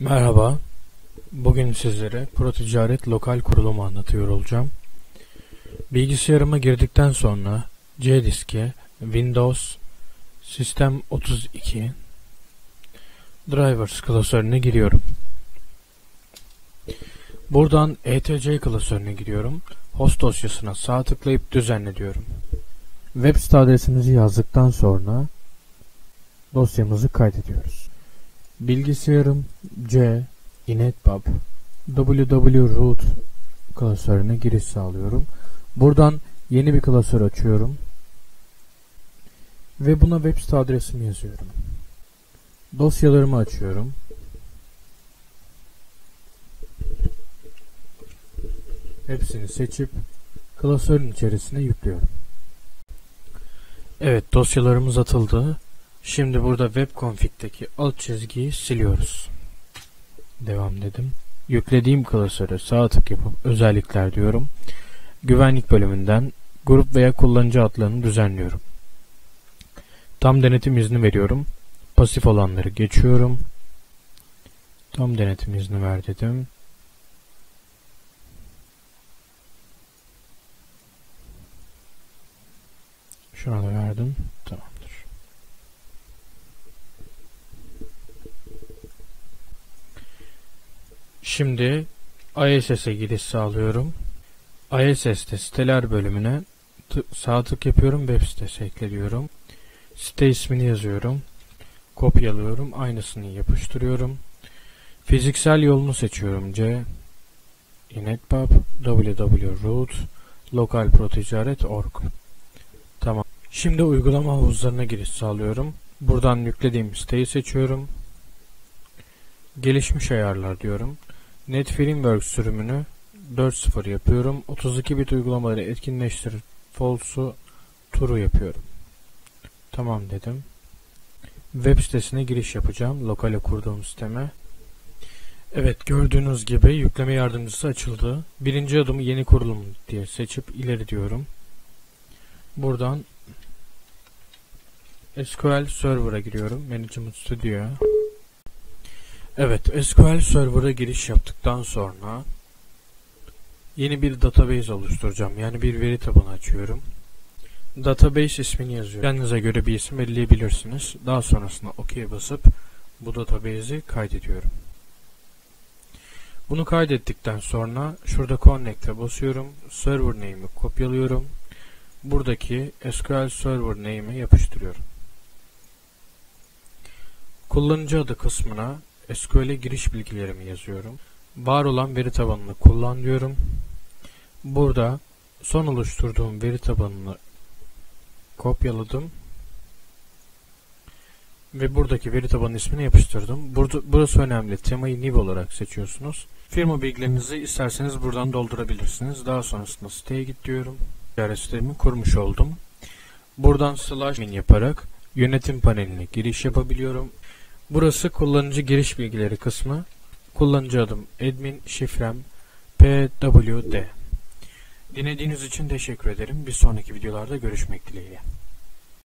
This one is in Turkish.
Merhaba, bugün sizlere ProTicaret lokal kurulumu anlatıyor olacağım. Bilgisayarıma girdikten sonra C-Disk'e Windows Sistem 32 Drivers klasörüne giriyorum. Buradan etc klasörüne giriyorum. Host dosyasına sağ tıklayıp düzenle diyorum. Web site adresimizi yazdıktan sonra dosyamızı kaydediyoruz. Bilgisayarım C, inetpub, www.root klasörüne giriş sağlıyorum. Buradan yeni bir klasör açıyorum. Ve buna web site adresimi yazıyorum. Dosyalarımı açıyorum. Hepsini seçip klasörün içerisine yüklüyorum. Evet, dosyalarımız atıldı. Şimdi burada web config'teki alt çizgiyi siliyoruz. Devam dedim. Yüklediğim klasöre sağ tık yapıp özellikler diyorum. Güvenlik bölümünden grup veya kullanıcı adlarını düzenliyorum. Tam denetim izni veriyorum. Pasif olanları geçiyorum. Tam denetim izni ver dedim. Şuna da verdim. Tamamdır. Şimdi ISS'e giriş sağlıyorum. ISS'te siteler bölümüne sağ tık yapıyorum. Web sitesi ekle diyorum. Site ismini yazıyorum. Kopyalıyorum. Aynısını yapıştırıyorum. Fiziksel yolunu seçiyorum. C, inetpub, www.root, localproticaret.org. Tamam. Şimdi uygulama havuzlarına giriş sağlıyorum. Buradan yüklediğim siteyi seçiyorum. Gelişmiş ayarlar diyorum. NetFrameworks sürümünü 4.0 yapıyorum. 32 bit uygulamaları etkinleştir false'u true yapıyorum. Tamam dedim. Web sitesine giriş yapacağım. Lokale kurduğum siteme. Evet, gördüğünüz gibi yükleme yardımcısı açıldı. Birinci adımı yeni kurulum diye seçip ileri diyorum. Buradan SQL Server'a giriyorum. Management Studio'ya. Evet, SQL Server'a giriş yaptıktan sonra yeni bir database oluşturacağım. Yani bir veri tabanı açıyorum. Database ismini yazıyorum. Kendinize göre bir isim belirleyebilirsiniz. Daha sonrasında OK'ye basıp bu database'i kaydediyorum. Bunu kaydettikten sonra şurada Connect'e basıyorum. Server name'i kopyalıyorum. Buradaki SQL Server name'i yapıştırıyorum. Kullanıcı adı kısmına SQL'e giriş bilgilerimi yazıyorum. Var olan veri tabanını kullan diyorum. Burada son oluşturduğum veri tabanını kopyaladım. Ve buradaki veri tabanı ismini yapıştırdım. Burası önemli. Temayı new olarak seçiyorsunuz. Firma bilgilerinizi isterseniz buradan doldurabilirsiniz. Daha sonrasında siteye git diyorum. Ticaret sitemi kurmuş oldum. Buradan /min yaparak yönetim paneline giriş yapabiliyorum. Burası kullanıcı giriş bilgileri kısmı. Kullanıcı adım admin, şifrem pwd. Dinlediğiniz için teşekkür ederim. Bir sonraki videolarda görüşmek dileğiyle.